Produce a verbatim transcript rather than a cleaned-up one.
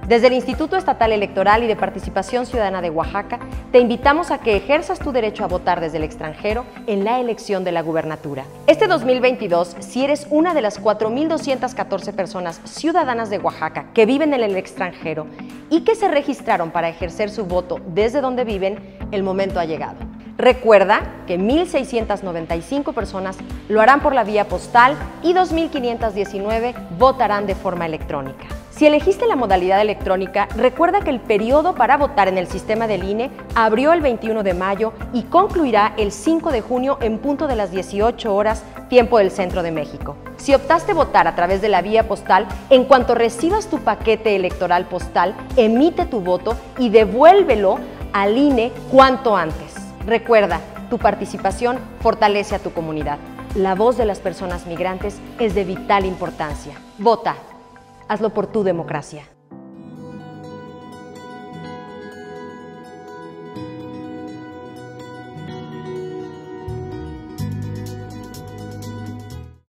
Desde el Instituto Estatal Electoral y de Participación Ciudadana de Oaxaca, te invitamos a que ejerzas tu derecho a votar desde el extranjero en la elección de la gubernatura. Este dos mil veintidós, si eres una de las cuatro mil doscientas catorce personas ciudadanas de Oaxaca que viven en el extranjero y que se registraron para ejercer su voto desde donde viven, el momento ha llegado. Recuerda que mil seiscientas noventa y cinco personas lo harán por la vía postal y dos mil quinientas diecinueve votarán de forma electrónica. Si elegiste la modalidad electrónica, recuerda que el periodo para votar en el sistema del I N E abrió el veintiuno de mayo y concluirá el cinco de junio en punto de las dieciocho horas, tiempo del Centro de México. Si optaste votar a través de la vía postal, en cuanto recibas tu paquete electoral postal, emite tu voto y devuélvelo al I N E cuanto antes. Recuerda, tu participación fortalece a tu comunidad. La voz de las personas migrantes es de vital importancia. Vota. Hazlo por tu democracia.